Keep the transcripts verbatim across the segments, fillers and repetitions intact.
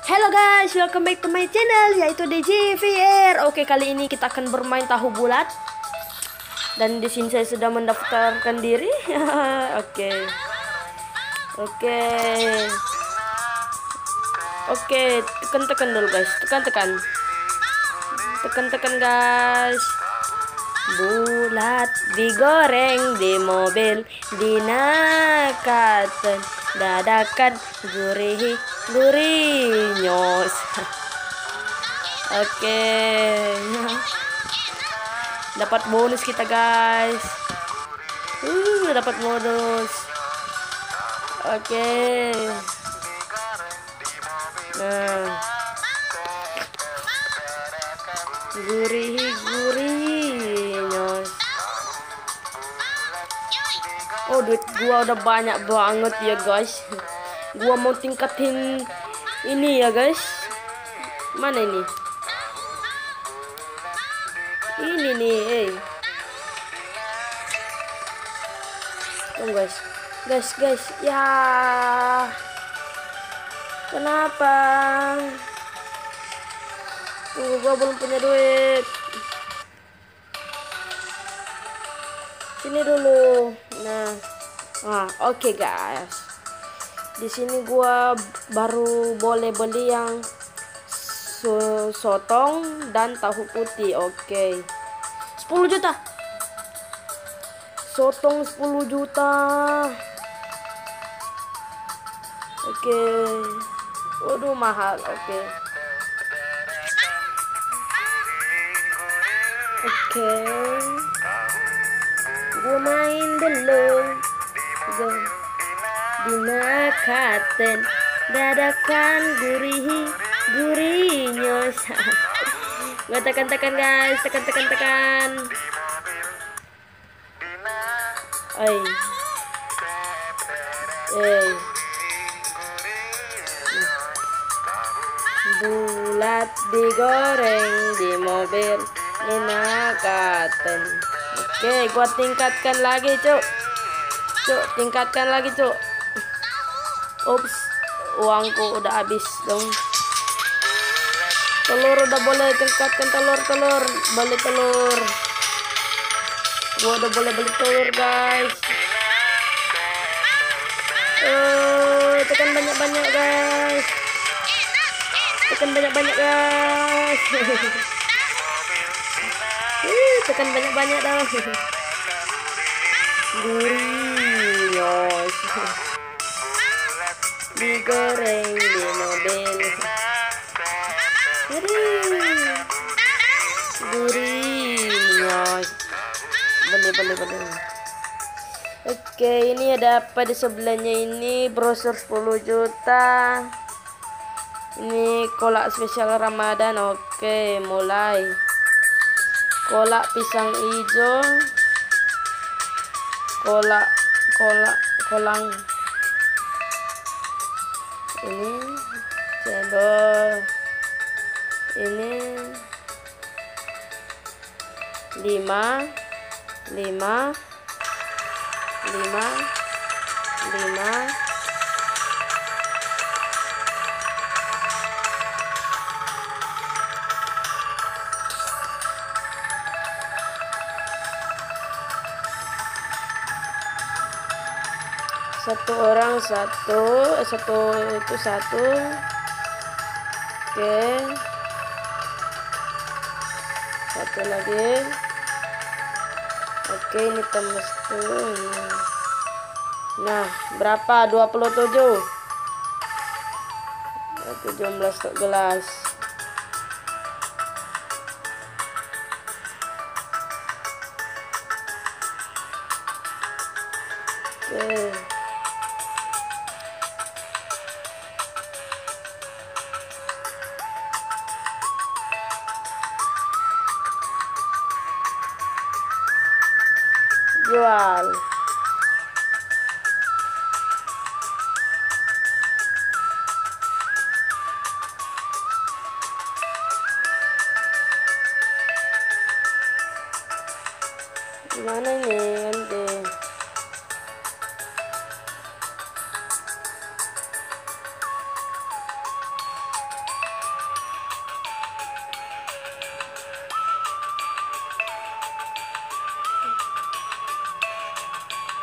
Hello guys, welcome back to my channel yaitu D J V R. Oke, kali ini kita akan bermain tahu bulat. Dan di sini saya sudah mendaftarkan diri. Oke. Oke. Oke, tekan-tekan dulu guys. Tekan-tekan. Tekan-tekan guys. Bulat digoreng di mobil, dinakaten dadakan gurih gurih nyos. Oke, dapat bonus kita guys. Uh, dapat bonus. Oke. Nah, gurih gurih nyos. Oh, duit gua udah banyak banget ya guys. Gua mau tingkatin ini ya guys. Mana ini? Ini nih, eh. Oh guys. Guys, guys. Ya. Kenapa? Tunggu, gua belum punya duit. Sini dulu. Nah. Ah, oke okay guys. Di sini gua baru boleh beli yang so sotong dan tahu putih. Oke. Okay. sepuluh juta. Sotong sepuluh juta. Oke. Okay. Waduh, mahal. Oke. Okay. Oke. Okay. Gua main dulu. Gua dinakaten dadakan gurih gurih nyos. Gua tekan-tekan guys, tekan-tekan tekan. Oi. Eh. Bulat digoreng di mobil, dinakaten. Oke, gua tingkatkan lagi, Cuk. Cuk, tingkatkan lagi, Cuk. Ups, uangku udah habis dong. Telur udah boleh tingkatkan, telur, telur, beli telur. Gua udah boleh beli telur, guys. Eh, tekan banyak-banyak, guys. Tekan banyak-banyak, guys. Uh, tekan banyak-banyak dah. Gurih nyos. Digoreng di mobil. Gurih. Gurih nyos. Beli beli beli. Oke, ini ada apa di sebelahnya ini? Brosur sepuluh juta. Ini kolak spesial Ramadan. Oke, mulai. Kolak pisang hijau, kolak kolak kolang ini cendol, ini lima lima lima lima satu orang satu satu itu satu. Oke, satu lagi. Oke, ini tembus tuh. Nah, berapa? Dua puluh tujuh. Tujuh belas gelas. Oke. Jual. Gimana ini nanti?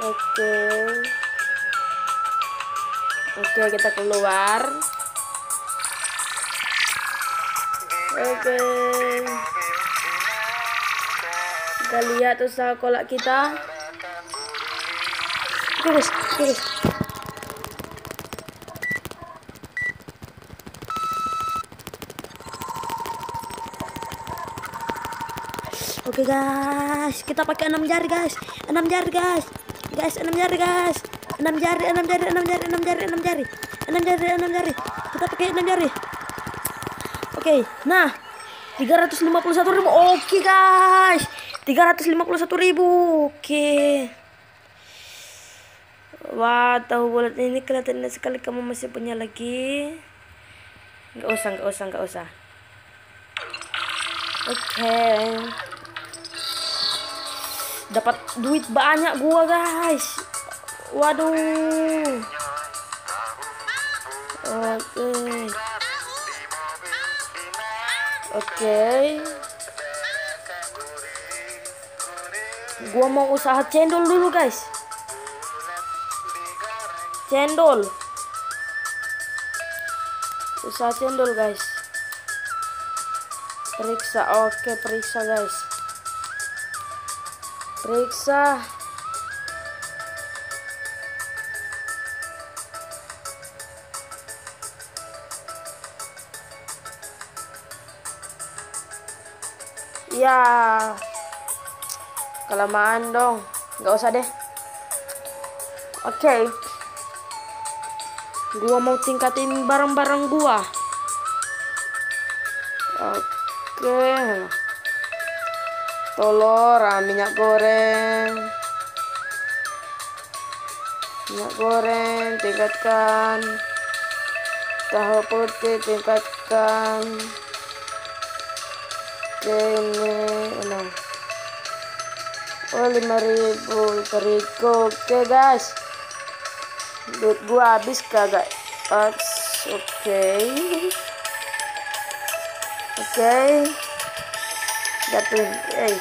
Oke. Oke, kita keluar. Oke. Kita lihat usaha kolak kita. Oke guys, oke guys. Oke guys, kita pakai enam jari guys. enam jari guys. Guys, enam jari guys. enam jari, enam jari, enam jari, enam jari, enam jari. enam jari, enam jari. Kita pakai enam jari. Oke, nah tiga ratus lima puluh satu ribu. Oke guys, tiga ratus lima puluh satu ribu. Oke. Wah, tahu bulat ini kelihatan sekali. Kamu masih punya lagi? Nggak usah, nggak usah, nggak usah. Oke. Dapat duit banyak gua guys. Waduh. Oke. Oke. Gua mau usaha cendol dulu guys. Cendol. Usaha cendol guys. Periksa. Oke, periksa guys. Periksa. Ya, kelamaan dong. Nggak usah deh. Oke. Gua mau tingkatin barang-barang gua. Oke. Telur, ah, minyak goreng. Minyak goreng, tingkatkan. Tahu putih, tingkatkan. Oke, ini enam. Oh, lima ribu terigu. Oke guys, duit gua habis kagak? Oke. Oke. Jatuhin. Eh.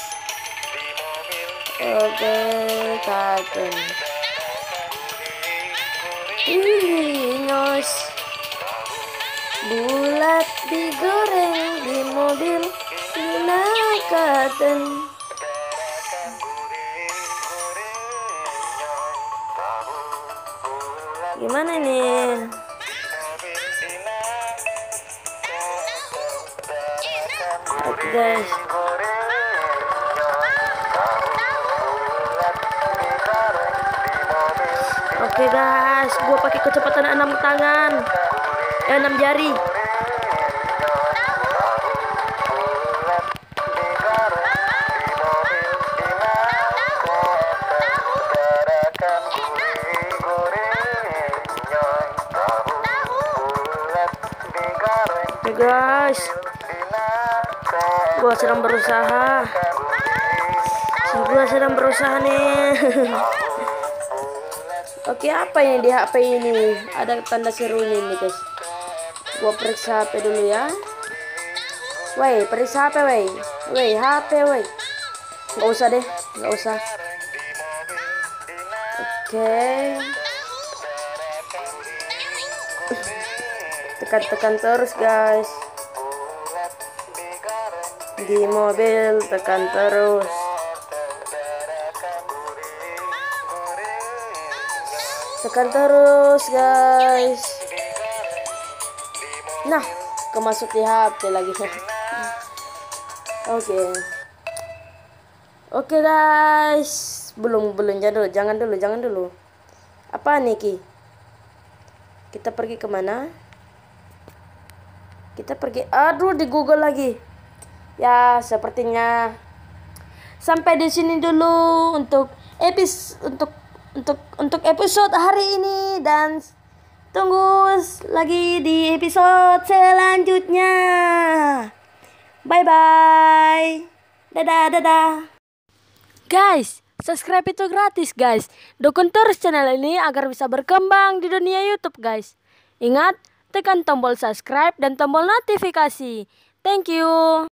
Oke, katen. Ini nyos. Bulat digoreng di mobil nakaten. Gimana nih? Oke guys. Oke guys, gua pakai kecepatan enam tangan. Eh, enam jari. Oke guys, gua sedang berusaha. Gua sedang berusaha nih. Oke, apa yang di H P ini? Ada tanda serunya nih guys. Gua periksa H P dulu ya. Woi, periksa H P woi. Woi, H P woi. Nggak usah deh, nggak usah. Oke. Tekan-tekan terus guys. Di mobil tekan terus. Tekan terus guys. Nah, kemasuk di H P lagi. Oke. Oke guys, belum belum jangan dulu, jangan dulu, jangan dulu. Apa nih Ki? Kita pergi kemana? Kita pergi, aduh, di Google lagi. Ya, sepertinya sampai di sini dulu untuk episode untuk untuk untuk episode hari ini, dan tunggu lagi di episode selanjutnya. Bye bye. Dadah dadah. Guys, subscribe itu gratis guys. Dukung terus channel ini agar bisa berkembang di dunia YouTube guys. Ingat, tekan tombol subscribe dan tombol notifikasi. Thank you.